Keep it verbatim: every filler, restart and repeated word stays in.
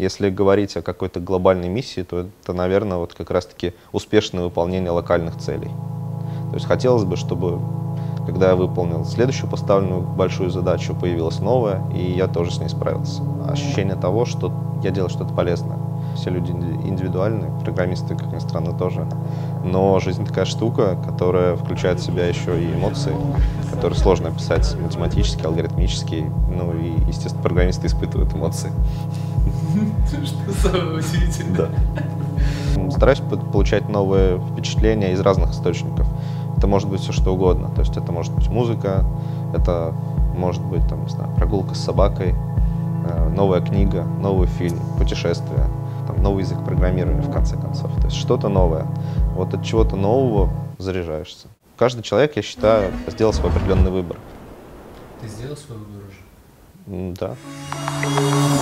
Если говорить о какой-то глобальной миссии, то это, наверное, вот как раз-таки успешное выполнение локальных целей. То есть хотелось бы, чтобы, когда я выполнил следующую поставленную большую задачу, появилась новая, и я тоже с ней справился. Ощущение того, что я делаю что-то полезное. Все люди индивидуальны, программисты, как ни странно, тоже. Но жизнь такая штука, которая включает в себя еще и эмоции, которые сложно описать математически, алгоритмически. Ну и, естественно, программисты испытывают эмоции. Что самое удивительное. Да. Стараюсь получать новые впечатления из разных источников. Это может быть все что угодно. То есть это может быть музыка, это может быть там, не знаю, прогулка с собакой, новая книга, новый фильм, путешествие, там, новый язык программирования, в конце концов. То есть что-то новое. Вот от чего-то нового заряжаешься. Каждый человек, я считаю, сделал свой определенный выбор. Ты сделал свой выбор уже? Да.